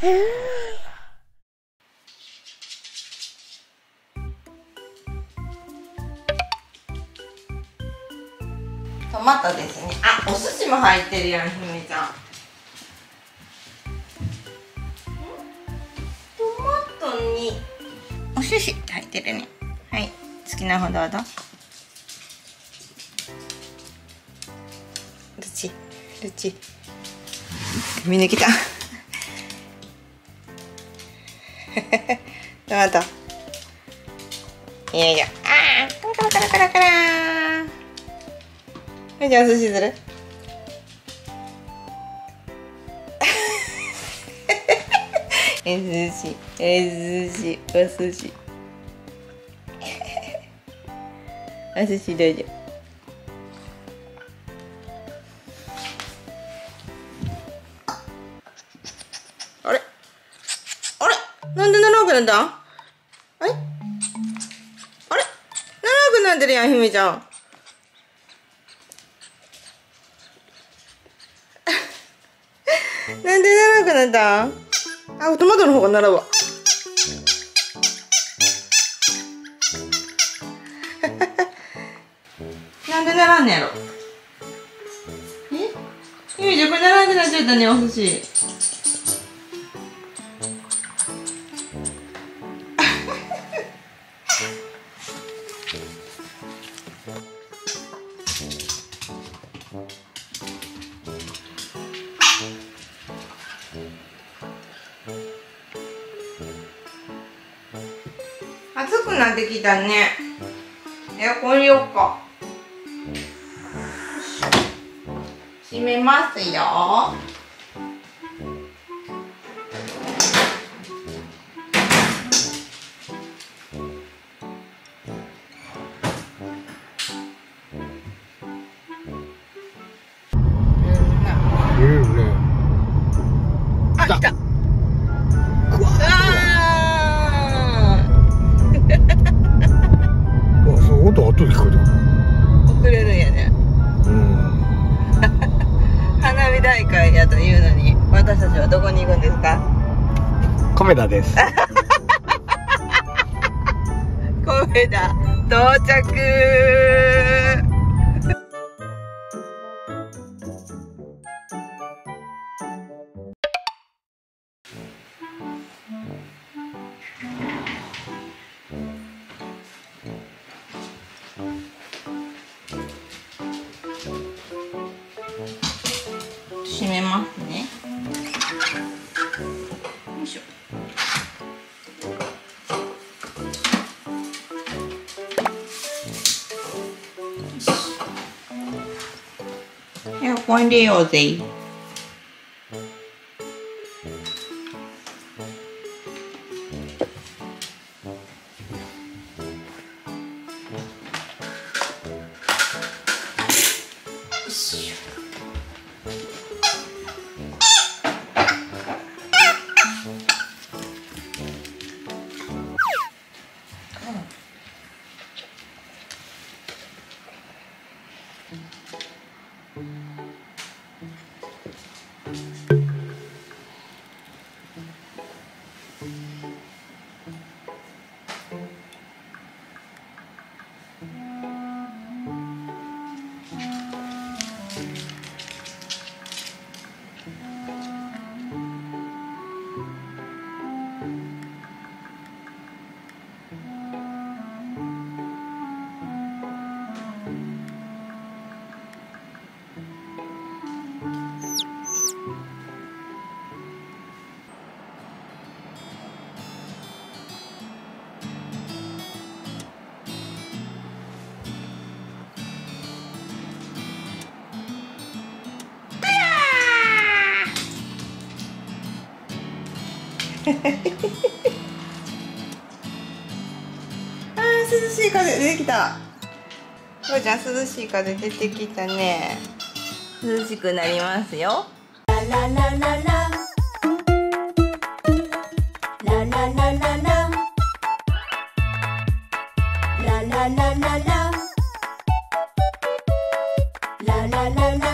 トマトですね。あ、お寿司も入ってるやん、ひめちゃん。トマトにお寿司入ってるね。はい、好きなほどどうぞ。ルチ見抜けた。トマト。よいしょ。あー、カラカラカラカラー。はい、じゃあお寿司する。お寿司、お寿司。お寿司どうぞ。あれなんで長くなった？あれ長くなってるやん、ひめちゃん。なんで長くなった？あ、トマトの方が並ぶわ。なんで並んねやろ。ひめちゃん、これ並んでなっちゃったね、お寿司。暑くなってきたね。エアコン入れよっか。閉めますよ。あ、来た。 音後で聞こえてくる。 遅れるんやね。花火大会やというのに、私たちはどこに行くんですか？ 米田です。 米田到着。閉めますね。よいしょ。エアコン入れようぜ。あー、涼しい風出てきた。こうちゃん、涼しい風出てきたね。涼しくなりますよ。ラララララララララララララララララララ